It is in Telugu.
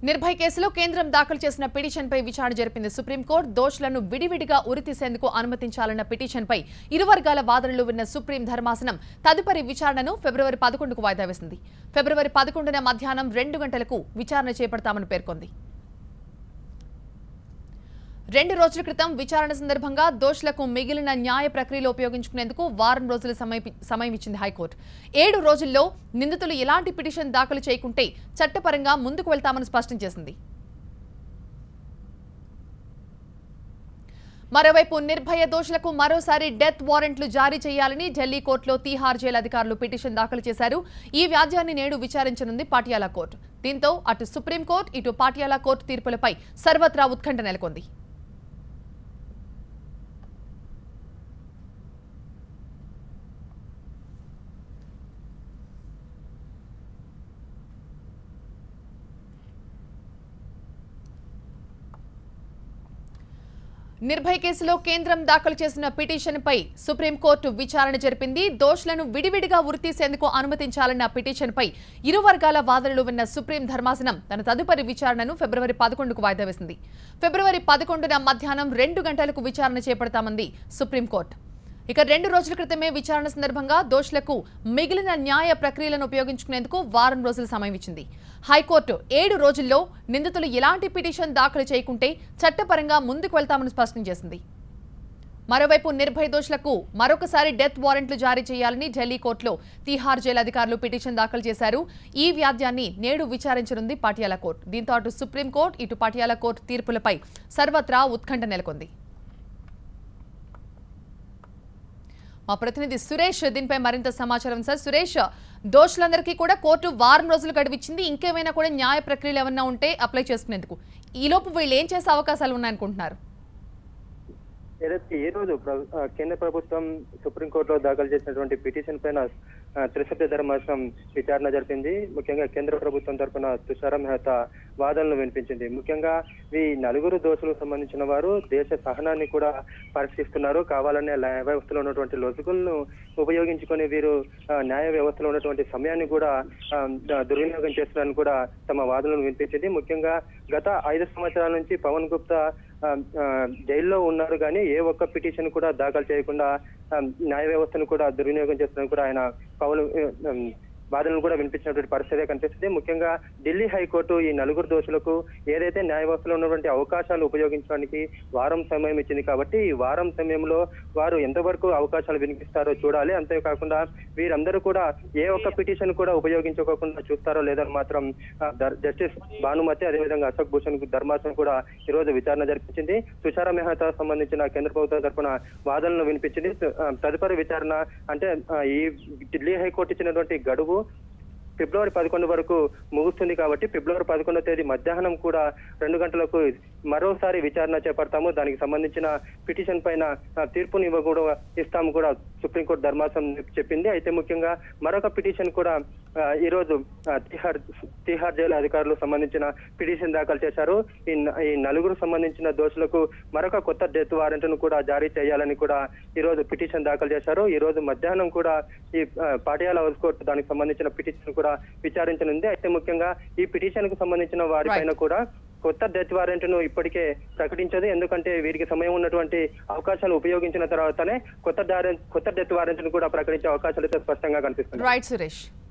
నిర్భయ కేసులో కేంద్రం దాఖలు చేసిన పిటిషన్పై విచారణ జరిపింది సుప్రీంకోర్టు. దోషులను విడివిడిగా ఉరితీసేందుకు అనుమతించాలన్న పిటిషన్పై ఇరు వర్గాల వాదనలు విన్న సుప్రీం ధర్మాసనం తదుపరి విచారణను ఫిబ్రవరి 11కు వాయిదా వేసింది. ఫిబ్రవరి 11న మధ్యాహ్నం 2 గంటలకు విచారణ చేపడతామని పేర్కొంది. 2 రోజుల క్రితం విచారణ సందర్భంగా దోషులకు మిగిలిన న్యాయ ప్రక్రియలో ఉపయోగించుకునేందుకు వారం రోజుల సమయం ఇచ్చింది హైకోర్టు. 7 రోజుల్లో నిందితులు ఎలాంటి పిటిషన్ దాఖలు చేయకుంటే చట్టపరంగా ముందుకు వెళ్తామని స్పష్టం చేసింది. మరోవైపు నిర్భయ దోషులకు మరోసారి డెత్ వారెంట్లు జారీ చేయాలని ఢిల్లీ కోర్టులో తీహార్ జైలు అధికారులు పిటిషన్ దాఖలు చేశారు. ఈ వ్యాజ్యాన్ని నేడు విచారించనుంది పాటియాలా కోర్టు. దీంతో అటు సుప్రీంకోర్టు ఇటు పాటియాలా కోర్టు తీర్పులపై సర్వత్రా ఉత్కంఠ నెలకొంది. నిర్భయ కేసులో కేంద్రం దాఖలు చేసిన పిటిషన్పై సుప్రీంకోర్టు విచారణ జరిపింది. దోషులను విడివిడిగా ఉరితీసేందుకు అనుమతించాలన్న పిటిషన్పై ఇరు వర్గాల వాదనలు విన్న సుప్రీం ధర్మాసనం తన తదుపరి విచారణను ఫిబ్రవరి 11కు వాయిదా వేసింది. ఫిబ్రవరి 11న మధ్యాహ్నం 2 గంటలకు విచారణ చేపడతామంది సుప్రీంకోర్టు. ఇక 2 రోజుల క్రితమే విచారణ సందర్భంగా దోషులకు మిగిలిన న్యాయ ప్రక్రియలను ఉపయోగించుకునేందుకు వారం రోజుల సమయం ఇచ్చింది. హైకోర్టు 7 రోజుల్లో నిందితులు ఎలాంటి పిటిషన్ దాఖలు చేయకుంటే చట్టపరంగా ముందుకు వెళ్తామని స్పష్టం చేసింది. మరోవైపు నిర్భయ దోషులకు మరొకసారి డెత్ వారెంట్లు జారీ చేయాలని ఢిల్లీ కోర్టులో తీహార్ జైలు అధికారులు పిటిషన్ దాఖలు చేశారు. ఈ వ్యాజ్యాన్ని నేడు విచారించనుంది పాటియాలా కోర్టు. దీంతో అటు సుప్రీంకోర్టు ఇటు పాటియాలా కోర్టు తీర్పులపై సర్వత్రా ఉత్కంఠ నెలకొంది. మా ప్రతినిధి సురేష్ దీనిపై మరింత సమాచారం. సార్ సురేష్, దోషులందరికీ కూడా కోర్టు వారం రోజులు గడివిచ్చింది. ఇంకేమైనా కూడా న్యాయ ప్రక్రియలు ఏమన్నా ఉంటే అప్లై చేసుకునేందుకు ఈలోపు వీళ్ళు ఏం చేసే అవకాశాలు ఉన్నాయనుకుంటున్నారు? ఏదైతే ఈ రోజు కేంద్ర ప్రభుత్వం సుప్రీంకోర్టులో దాఖలు చేసినటువంటి పిటిషన్ పైన త్రిసభ్య ధర్మాసనం విచారణ జరిపింది. ముఖ్యంగా కేంద్ర ప్రభుత్వం తరఫున తుషార మెహతా వాదనలు వినిపించింది. ముఖ్యంగా ఈ 4 దోషులకు సంబంధించిన వారు దేశ సహనాన్ని కూడా పరీక్షిస్తున్నారు. కావాలనే న్యాయ వ్యవస్థలో ఉన్నటువంటి లొసుగులను ఉపయోగించుకొని వీరు న్యాయ వ్యవస్థలో ఉన్నటువంటి సమయాన్ని కూడా దుర్వినియోగం చేస్తున్నారని కూడా తమ వాదనలు వినిపించింది. ముఖ్యంగా గత 5 సంవత్సరాల నుంచి పవన్ గుప్తా జైల్లో ఉన్నారు, కానీ ఏ ఒక్క పిటిషన్ కూడా దాఖలు చేయకుండా న్యాయ వ్యవస్థను కూడా దుర్వినియోగం చేస్తున్నారని కూడా ఆయన పవన్ వాదనలు కూడా వినిపించినటువంటి పరిస్థితే కనిపిస్తుంది. ముఖ్యంగా ఢిల్లీ హైకోర్టు ఈ 4 దోషులకు ఏదైతే న్యాయ వ్యవస్థలో ఉన్నటువంటి అవకాశాలు ఉపయోగించడానికి వారం సమయం ఇచ్చింది. కాబట్టి ఈ వారం సమయంలో వారు ఎంతవరకు అవకాశాలు వినిపిస్తారో చూడాలి. అంతేకాకుండా వీరందరూ కూడా ఏ ఒక్క పిటిషన్ కూడా ఉపయోగించుకోకుండా చూస్తారో లేదని మాత్రం జస్టిస్ భానుమతి అదేవిధంగా అశోక్ భూషణ్ ధర్మాసనం కూడా ఈ రోజు విచారణ జరిపించింది. తుషార మెహతా సంబంధించిన కేంద్ర ప్రభుత్వం తరఫున వాదనలు వినిపించింది. తదుపరి విచారణ అంటే ఈ ఢిల్లీ హైకోర్టు ఇచ్చినటువంటి గడువు ఫిబ్రవరి 11 వరకు ముగుస్తుంది. కాబట్టి ఫిబ్రవరి 11వ తేదీ మధ్యాహ్నం కూడా 2 గంటలకు మరోసారి విచారణ చేపడతాము. దానికి సంబంధించిన పిటిషన్ పైన తీర్పుని ఇస్తాము కూడా సుప్రీంకోర్టు ధర్మాసనం చెప్పింది. అయితే ముఖ్యంగా మరొక పిటిషన్ కూడా ఈ రోజు తీహార్ జైలు అధికారులు సంబంధించిన పిటిషన్ దాఖలు చేశారు. ఈ 4 సంబంధించిన దోషులకు మరొక కొత్త డెత్ వారెంట్ ను కూడా జారీ చేయాలని కూడా ఈ రోజు పిటిషన్ దాఖలు చేశారు. ఈ రోజు మధ్యాహ్నం కూడా ఈ పాటియాలా హౌస్ కోర్టు దానికి సంబంధించిన పిటిషన్ కూడా విచారించనుంది. అయితే ముఖ్యంగా ఈ పిటిషన్ కు సంబంధించిన వారిపైన కూడా కొత్త డెత్ వారెంట్ ను ఇప్పటికే ప్రకటించదు. ఎందుకంటే వీరికి సమయం ఉన్నటువంటి అవకాశాలు ఉపయోగించిన తర్వాతనే కొత్త డెత్ వారెంట్ ను కూడా ప్రకటించే అవకాశాలు స్పష్టంగా కనిపిస్తున్నాయి. రైట్ సురేష్.